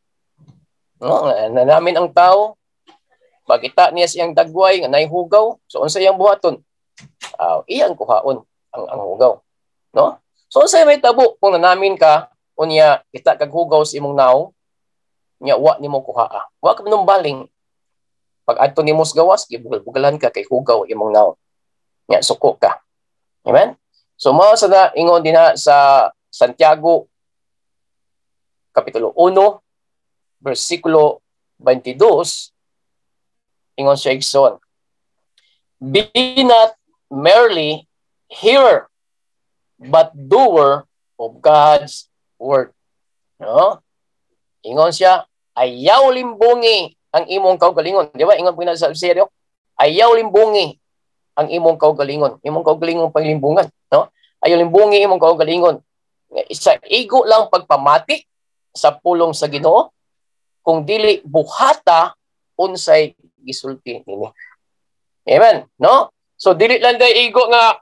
No, na namin ang tao makita niya siyang dagway nga nahihugaw, so unsa iyang buhaton? Uh, iyang kuhaon ang ang hugaw, no? So unsa may tabo kung nanamin ka unya kita kag hugaw sa imong naw nya wa nimo kuhaa. Wa ka manumbaling. Pag adto nimo sa gawas, gibugal-bugalan ka kay hugaw imong naw. Nya suko ka. Amen? So mao sa na ingon dinha sa Santiago kapitulo one versikulo twenty-two, ingon siya igsoon, be not merely hearer, but doer of God's word. No? Ingon siya, ayaw limbungi ang imong kaugalingon. Di ba? Ingon po na sa seryo, ayaw limbungi ang imong kaugalingon. Imong kaugalingon paglimbungan. No? Ayaw limbungi imong kaugalingon. Isa igo lang pagpamati sa pulong sa Ginoo, kung dili buhata unsay gisulti nini. Amen, no? So dili lang day igo nga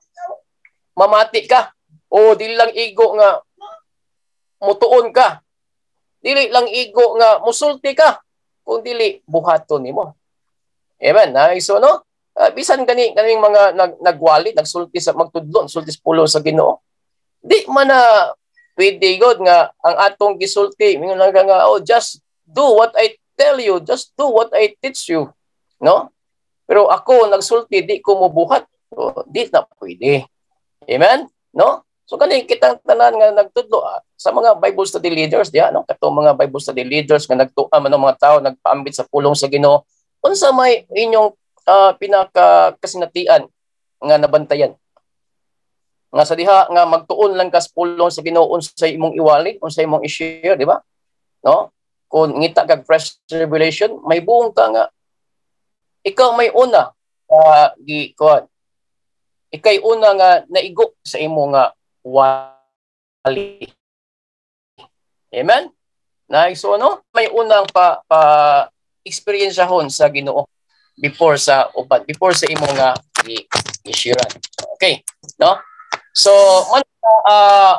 mamati ka o dili lang igo nga mutuon ka. dili lang igo nga musulti ka kung dili buhaton nimo. Amen. Na so no, uh, bisan gani kaning mga nag nagwali, nagsulti sa magtudlon, sulti sa pulong sa Ginoo. Di man na pwede god nga ang atong gisulti mingon lang nga oh just do what I tell you, just do what I teach you, no? Pero ako nagsulti di ko mobuhat. So, di na pwede. Amen? No? So kani kitang tanan nga nagtudlo ah, sa mga Bible study leaders diya no, kato mga Bible study leaders nga nagtuam ano mga tao nagpaambit sa pulong sa Ginoo. Unsa may inyong uh, pinaka kasinatian nga nabantayan? Nga sa diha nga magtuon lang kas pulong sa Ginoo unsay imong iwali, unsay imong i-share, di ba? No? Kung ngita kag fresh revelation, may buong ka nga ikaw may una uh, gi kuan. Ikay una nga naigo sa imo nga wali. Amen? Na so no, may unang pa, pa experienceahon sa Ginoo before sa uban, before sa imo nga i-share. Okay, no? So, man, uh,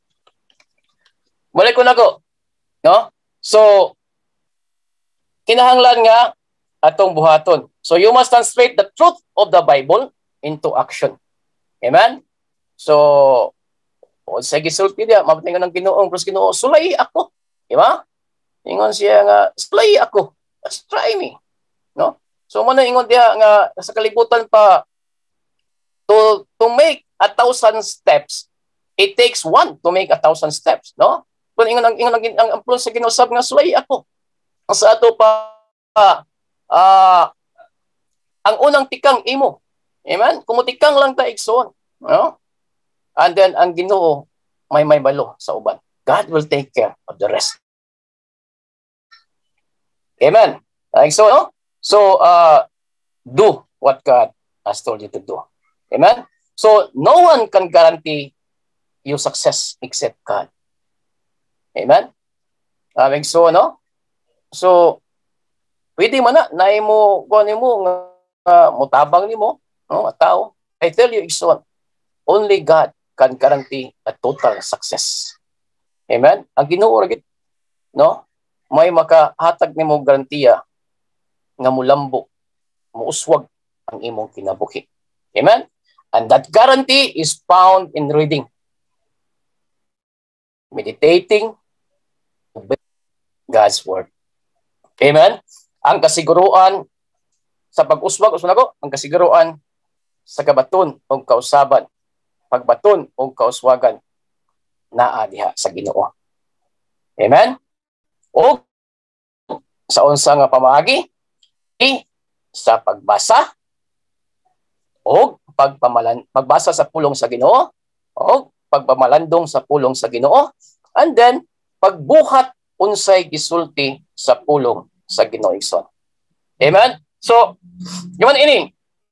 balik ko na ko. No? So, kinahanglan nga atong buhaton. So, you must translate the truth of the Bible into action. Amen? So, sa gisulti niya, mabuting ng Ginoong, plus Ginoo, sulay ako. Diba? Ingon siya nga, sulay ako. Just try me. No? So, man ingon diya nga, sa kalibutan pa, to, to make a thousand steps, it takes one to make a thousand steps, no? Kung ingon ang ingon ang ang amplo sa Ginoo sab nga sulay ako. Ang sa ato pa uh, uh, ang unang tikang imo. Amen? Kung tikang lang ta igsoon, no? And then ang Ginoo may may balo sa uban. God will take care of the rest. Amen. Like so, no? So uh do what God has told you to do. Amen? So, no one can guarantee your success except God. Amen? Aming so, no? So, pwede man na, na mo, kung mo, uh, mutabang ni mo, no, tao. I tell you, Ikson, only God can guarantee a total success. Amen? Ang Ginoo, no? May makahatag ni mo garantiya nga mulambo, muuswag ang imong kinabuhi. Amen? And that guarantee is found in reading, meditating God's Word. Amen? Ang kasiguruan sa pag-uswag, usman ako, ang kasiguruan sa kabaton o kausaban, pagbaton o kauswagan, naa diha sa Ginoo. Amen? O sa unsa nga pamaagi, sa pagbasa, o pagpamalan pagbasa sa pulong sa Ginoo, o pagpamalandong sa pulong sa Ginoo, and then pagbuhat unsay gisulti sa pulong sa Ginoo igsoon. Amen. So, yaman ini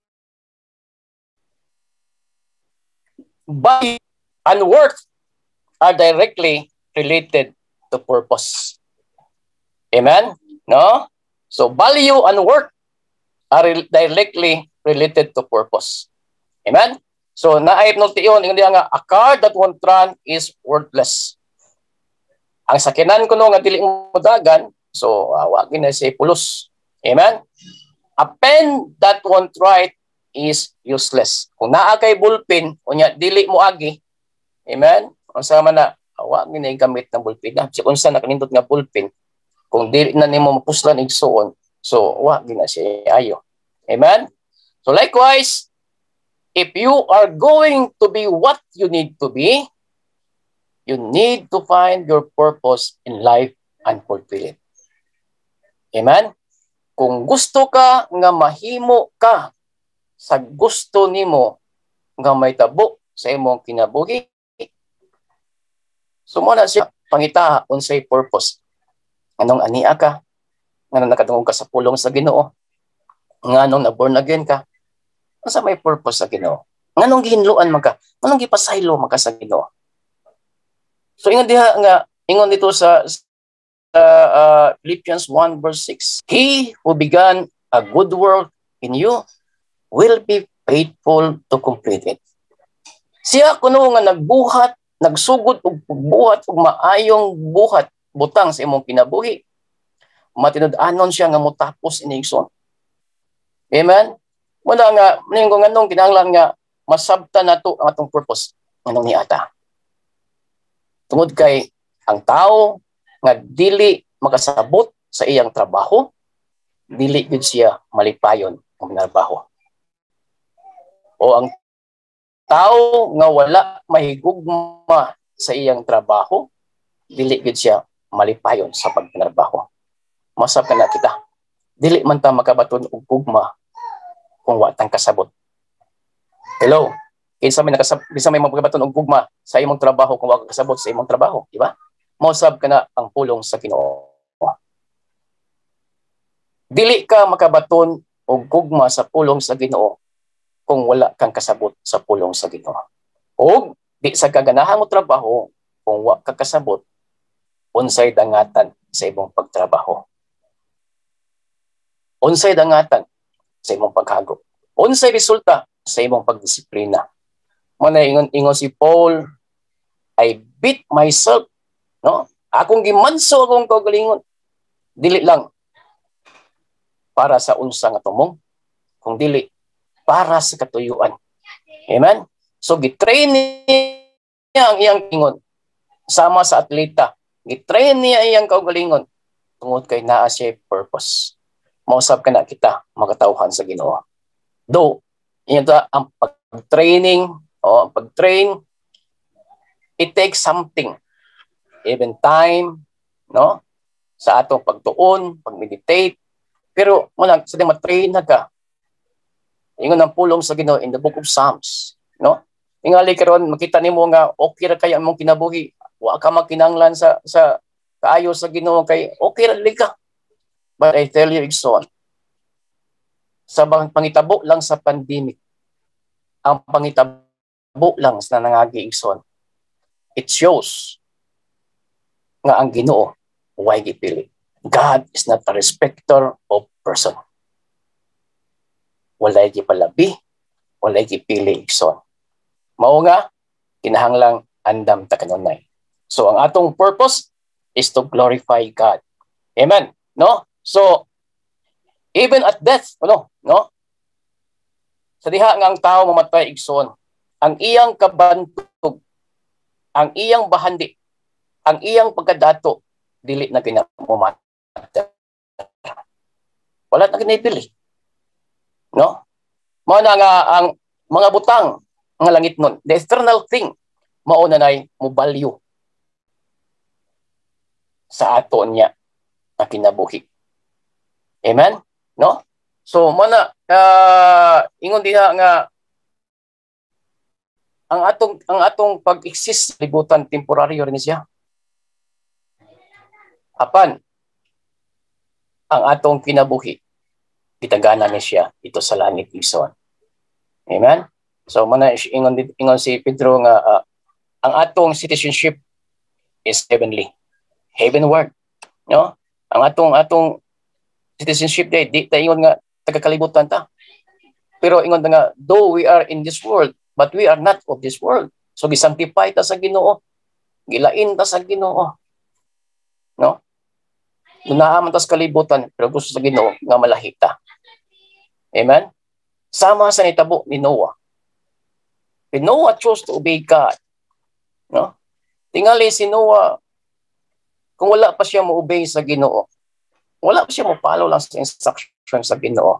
body and work are directly related to purpose. Amen. No? So, value and work are directly related to purpose. Amen? So, naayip ng tiyon, yung nga, a car that won't run is worthless. Ang sakinan ko no, nga dili mo dagan, so, uh, wagin na siya pulos. Amen? A pen that won't write is useless. Kung naa kay bullpen, unya dili mo agi, amen? Kung sama na, wagin na yung gamit ng bullpen. So, kung saan nakalindot nga bullpen, kung dili na nimo mapuslan igsoon, so, wagin na siya ayo. Amen? So likewise, if you are going to be what you need to be, you need to find your purpose in life and fulfill it. Amen? Kung gusto ka nga mahimo ka sa gusto nimo nga may tabo sa imong kinabuhi, sumuna siya pangita unsay purpose. Anong ania ka? Nga nakatungog ka sa pulong sa Ginoo? Nga nung na-born again ka? Asa may purpose sa Ginoo? Nganong gihinluan man ka? Nganong gipasaylo man ka sa Ginoo? So ingon diha nga ingon dito sa uh, uh, Philippians one verse six. He who began a good work in you will be faithful to complete it. Siya kuno nga nagbuhat, nagsugod og buhat og maayong buhat butang sa imong kinabuhi, matinud-anon siya nga motapos ini igsoon. Amen? Muna nga, ning kung anong kinahanglan nga masabtan nato ang atong purpose nganong niata. Tungod kay ang tao nga dili makasabot sa iyang trabaho, dili gid siya malipayon ang trabaho. O ang tao nga wala mahigugma sa iyang trabaho, dili gid siya malipayon sa pagtrabaho. Masab kana kita. Dili man ta makabaton og gugma kung wa tang kasabot. Hello. Kinsa may nakasab kinsa may magabaton og gugma sa imong trabaho kung wa ka kasabot sa imong trabaho, di ba? Masab kana ang pulong sa Ginoo. Dili ka makabaton og gugma sa pulong sa Ginoo kung wala kang kasabot sa pulong sa Ginoo. O di sa kaganahang mo trabaho kung wa ka kasabot, unsay dangatan sa imong pagtrabaho. Unsay dangatan sa imong paghago. Unsay resulta sa imong pagdisiplina. Muna ingon ingon si Paul, I beat myself, no? Akong gimanso akong kaugalingon. Dili lang para sa unsa nga tumong, kung dili para sa katuyuan. Amen? So gitrain niya ang iyang ingon sama sa atleta. Gitrain niya iyang kaugalingon tungod kay naa siya purpose. Mausap ka na kita makatauhan sa Ginoo. Do, ito ang pag-training o pag-train, it takes something. Even time, no? Sa atong pagtuon, pag-meditate. Pero muna, sa matrain na ka. Ingon ang pulong sa Ginoo in the book of Psalms. No? Ingali karon makita nimo nga okay ra kaya imong kinabuhi. Wa ka makinanglan sa sa kaayo sa Ginoo kay okay ra ka. But I tell you, Igsoon, sa pangitabo lang sa pandemic, ang pangitabo lang sa nangagi, Igsoon, it shows nga ang Ginoo way gipili. God is not a respecter of person. Walay gipalabi, walay gipili, Igsoon. Mao nga, kinahanglang andam ta kanunay. So ang atong purpose is to glorify God. Amen. No? So, even at death, ano, no? Sa diha nga ang tao mamatay, Igsoon, ang iyang kabantog, ang iyang bahandi, ang iyang pagkadato, dili na kinamumatay. Wala na kinipili. No? Mao na nga ang mga butang nga langit nun, the external thing, mao na nay mobalyo sa ato niya na kinabuhi. Amen? No? So, mana, uh, ingon diha nga, ang atong, ang atong pag-exist sa libutan, temporaryo rin siya. Apan, ang atong kinabuhi, kitagana ni siya ito sa langit, Igsoon. Amen? So, mana, ingon, ingon si Pedro nga, uh, ang atong citizenship is heavenly. Heavenward. No? Ang atong, atong, citizenship day, di ta ingon nga taga-kalibutan ta. Pero ingon nga, though we are in this world, but we are not of this world. So gisanctify ta sa Ginoo. Gilain ta sa Ginoo. No? Naaman ta sa kalibutan, pero gusto sa Ginoo nga malahi ta. Amen? Sama sa nitabo ni Noah. Si Noah chose to obey God. No? Tingali si Noah, kung wala pa siya mo-obey sa Ginoo, wala pa siya mo follow lang sa instruction sa Ginoo,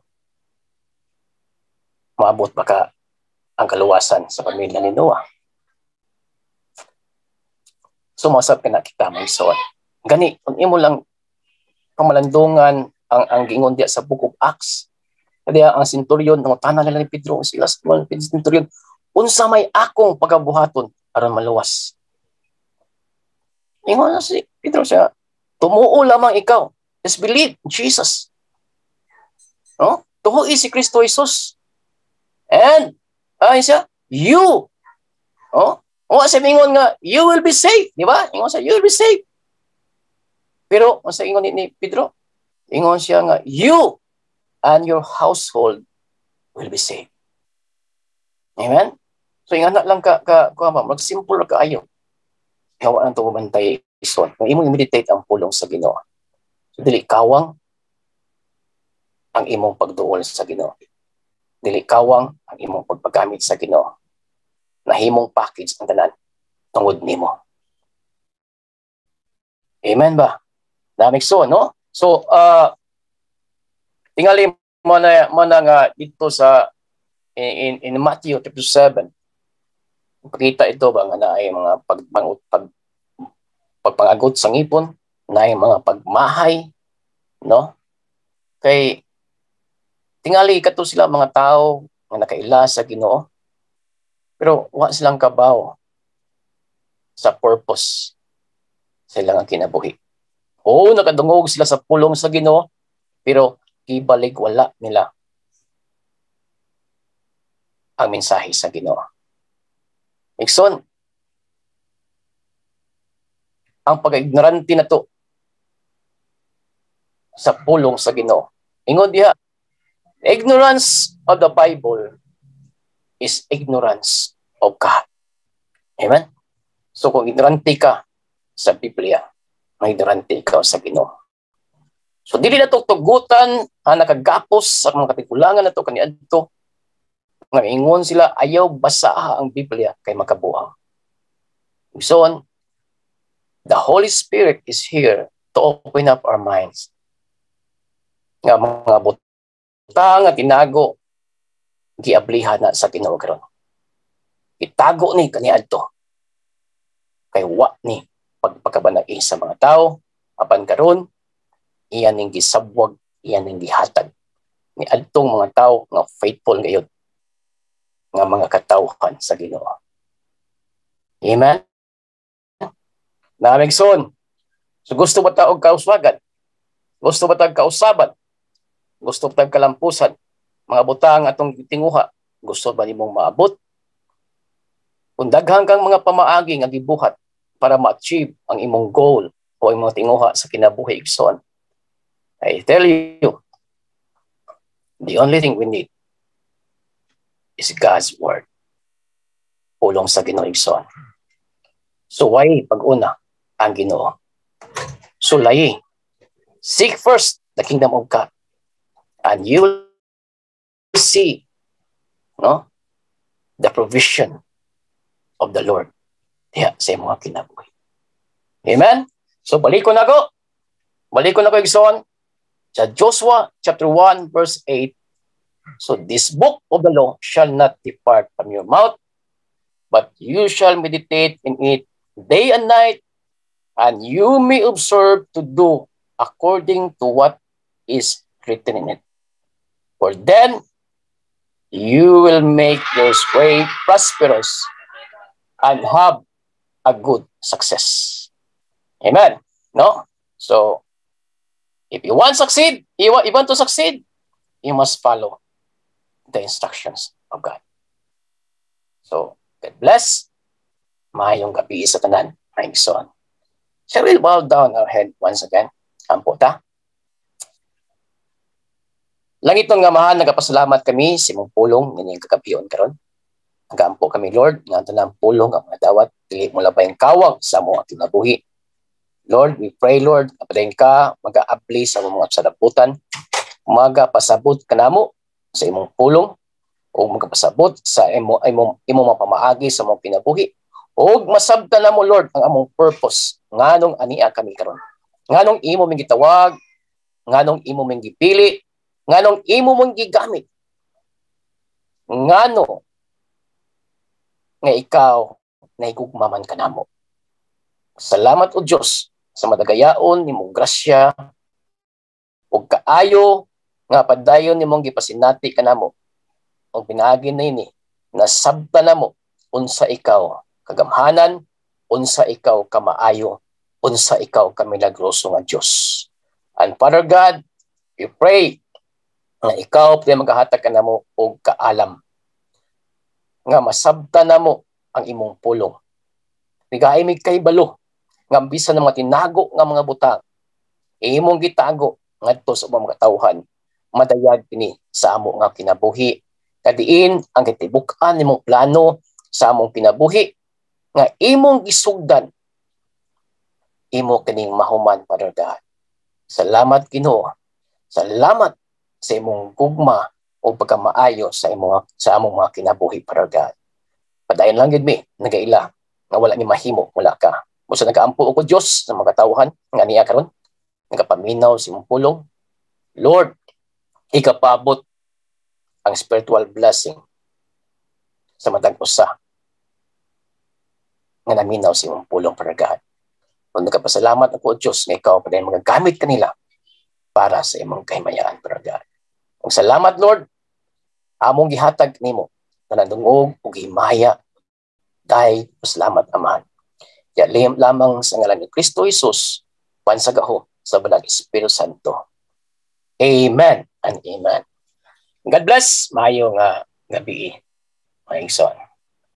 maabot baka ang kaluwasan sa pamilya ni Noah. Sumasab ka na kita, may son. Gani, kung imo lang pamalandungan ang, ang gingon diya sa Book of Acts, kaya ang centurion, ang tanan nila ni Pedro, sila sa centurion, unsa may akong pagabuhaton aron maluwas. Ingon na si Pedro siya, tumuo lamang ikaw. Just believe in Jesus. No? Tuhoy si Kristo Jesus. And, ay siya, you. Oh, o sa ingon nga, you will be saved. Di ba? Ingon siya, you will be saved. Pero, sa ingon ni, ni Pedro, ingon siya nga, you and your household will be saved. Amen? So, ingon na lang ka, ka, ka mag-simple ka ayo. Hawa ang tumabantay ison kung imong meditate ang pulong sa Ginoo. So, dili kawang ang imong pagduol sa Ginoo. Dili kawang ang imong pagpagamit sa Ginoo. Nahimong package ang tanan tungod nimo. Amen ba? Namig so, no? So, uh, tingali mo na, mo na nga dito sa in, in Matthew chapter seven. Pakita ito ba nga na ay mga pag, pag, pag, pagpangagot sa ngipon, na ay mga pagmahay, no? Kay tingali kato sila mga tao nga nakaila sa Ginoo, pero wa silang kabaw sa purpose sa ilang kinabuhi. Oo, nakadungog sila sa pulong sa Ginoo, pero ibalik wala nila ang mensahe sa Ginoo. Ikson, ang pag-ignorante na to sa pulong sa Ginoo. Ingon diha, ignorance of the Bible is ignorance of God. Amen? So kung ignorante ka sa Biblia, may ignorante ka sa Ginoo. So dili na to tugutan ang nakagapos sa mga katigulangan na to kaniadto. Nga ingon sila ayaw basaha ang Biblia kay makabuang. So the Holy Spirit is here to open up our minds. Nga mga butang at tinago giablihan na sa Ginoo karon. Itago ni kaniadto kay wa ni pagpakabanai sa mga tao apan karon iyan ning gisabwag, iyan ning gihatag ni adtong mga tao nga faithful gayud nga mga katawhan sa Ginoo. Amen. Namigson. So gusto ba ta og kauswagan? Gusto ba tag kausaban? Gusto ba tag kalampusan? Mga butang atong gitinguha, gusto ba nimong maabot? Kung daghang kang mga pamaagi nga gibuhat para ma-achieve ang imong goal o imong tinguha sa kinabuhi igsoon, I tell you, the only thing we need is God's word. Pulong sa Ginoo igsoon. So why pag-una ang Ginoo? So layi, seek first the kingdom of God and you will see, no, the provision of the Lord diya sa mga kinabuhi. Amen? So balik ko na ko. Balik ko na ko igsoon sa Joshua chapter one verse eight. So this book of the law shall not depart from your mouth, but you shall meditate in it day and night, and you may observe to do according to what is written in it. For then you will make your way prosperous and have a good success. Amen. No? So, if you want to succeed, you want, you want to succeed, you must follow the instructions of God. So, God bless. Mayong gabi sa tanan. Mayong son. Shall we bow down our head once again? Ampo ta. Langit ng ngamahan, nagapasalamat kami sa imong pulong ngayong kagabion karon. Nagampo kami, Lord, nga tanang pulong ang mga dawat, dili mo labay ang kawang sa mga kinabuhi. Lord, we pray, Lord, kapadayon ka, mag-aabli sa mga sadaputan, magapasabot ka namo sa imong pulong, o magapasabot sa imo, imo, imo mapamaagi sa mga kinabuhi, o masabta na mo, Lord, ang among purpose, nganong ania kami karon. Nganong imo ming gitawag, nganong imo ming gipili, nganong imo mong gigamit, ngano nga ikaw na igugmaman ka namo. Salamat o Diyos sa madagayaon nimong grasya o kaayo nga padayon nimong gipasinati ka namo. Ang pinaagi na ini, nasabta namo unsa ikaw kagamhanan, unsa ikaw kamaayo, unsa ikaw kamilagroso nga Diyos. And Father God, we pray nga ikaw pwede maghahatag ka namo og kaalam nga masabta namo ang imong pulong. Bigaymig kay balo nga bisan ng mga tinago nga mga butang imong gitago ngadto sa mga katawhan, madayag kini sa amo nga kinabuhi. Kadiin ang kitibuk-an nimong plano sa among kinabuhi nga imong gisugdan imo kining mahuman, Father God. Salamat, Ginoo. Salamat sa imong gugma o pagkamaayo sa imong sa among mga kinabuhi, Father God. Padayon lang gid mi nagaila nga wala ni mahimo wala ka. Busa nagaampo ko Dios sa mga tawhan nga niya karon nagapaminaw sa imong pulong. Lord, ikapabot ang spiritual blessing sa matag usa nga naminaw sa imong pulong, Father God. Kung nagapasalamat ako, Diyos, na ikaw padayon magagamit kanila para sa imong kahimayaan, Father God. Kung salamat, Lord, among gihatag nimo na nadungog ug himaya dahil salamat, Amahan. Kaya lihim lamang sa ngalan ni Kristo Jesus, pansagaho sa Balag Espiritu Santo. Amen and amen. God bless. Mayong uh, gabi, mga igsoon.